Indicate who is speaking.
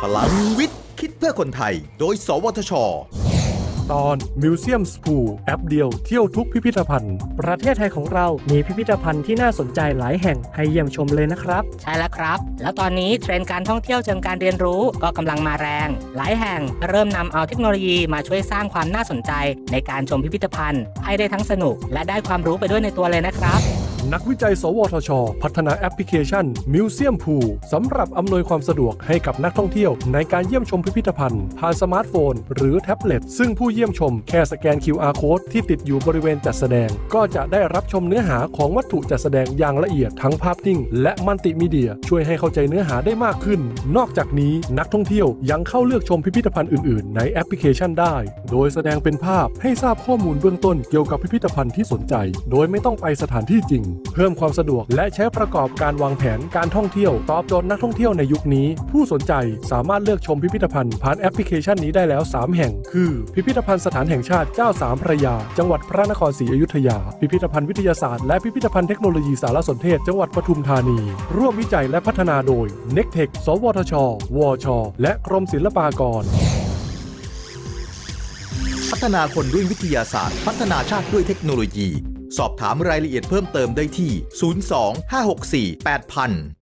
Speaker 1: ลังวิทย์คิดเพื่อคนไทยโดยสวทช.
Speaker 2: ตอน Museum School แอปเดียวเที่ยวทุกพิพิธภัณฑ์ประเทศไทยของเรามีพิพิธภัณฑ์ที่น่าสนใจหลายแห่งให้เยี่ยมชมเลยนะครับ
Speaker 3: ใช่แล้วครับแล้วตอนนี้เทรนด์การท่องเที่ยวเชิงการเรียนรู้ก็กำลังมาแรงหลายแห่งเริ่มนำเอาเทคโนโลยีมาช่วยสร้างความน่าสนใจในการชมพิพิธภัณฑ์ให้ได้ทั้งสนุกและได้ความรู้ไปด้วยในตัวเลยนะครับ
Speaker 2: นักวิจัยสวทช.พัฒนาแอปพลิเคชัน Museum Pool สำหรับอำนวยความสะดวกให้กับนักท่องเที่ยวในการเยี่ยมชมพิพิธภัณฑ์ผ่านสมาร์ทโฟนหรือแท็บเล็ตซึ่งผู้เยี่ยมชมแค่สแกน QR Code ที่ติดอยู่บริเวณจัดแสดงก็จะได้รับชมเนื้อหาของวัตถุจัดแสดงอย่างละเอียดทั้งภาพนิ่งและมัลติมีเดียช่วยให้เข้าใจเนื้อหาได้มากขึ้นนอกจากนี้นักท่องเที่ยวยังเข้าเลือกชมพิพิธภัณฑ์อื่นๆในแอปพลิเคชันได้โดยแสดงเป็นภาพให้ทราบข้อมูลเบื้องต้นเกี่ยวกับพิพิธภัณฑ์ที่สนใจโดยไม่ต้องไปสถานที่จริงเพิ่มความสะดวกและใช้ประกอบการวางแผนการท่องเที่ยวตอบโจทย์นักท่องเที่ยวในยุคนี้ผู้สนใจสามารถเลือกชมพิพิธภัณฑ์ผ่านแอปพลิเคชันนี้ได้แล้ว3แห่งคือพิพิธภัณฑ์สถานแห่งชาติเจ้าสามพระยาจังหวัดพระนครศรีอยุธยาพิพิธภัณฑ์วิทยาศาสตร์และพิพิธภัณฑ์เทคโนโลยีสารสนเทศจังหวัดปทุมธานีร่วมวิจัยและพัฒนาโดย Nectech สวทช.วช.และกรมศิลปากร
Speaker 1: พัฒนาคนด้วยวิทยาศาสตร์พัฒนาชาติด้วยเทคโนโลยีสอบถามรายละเอียดเพิ่มเติมได้ที่ 02 564 8000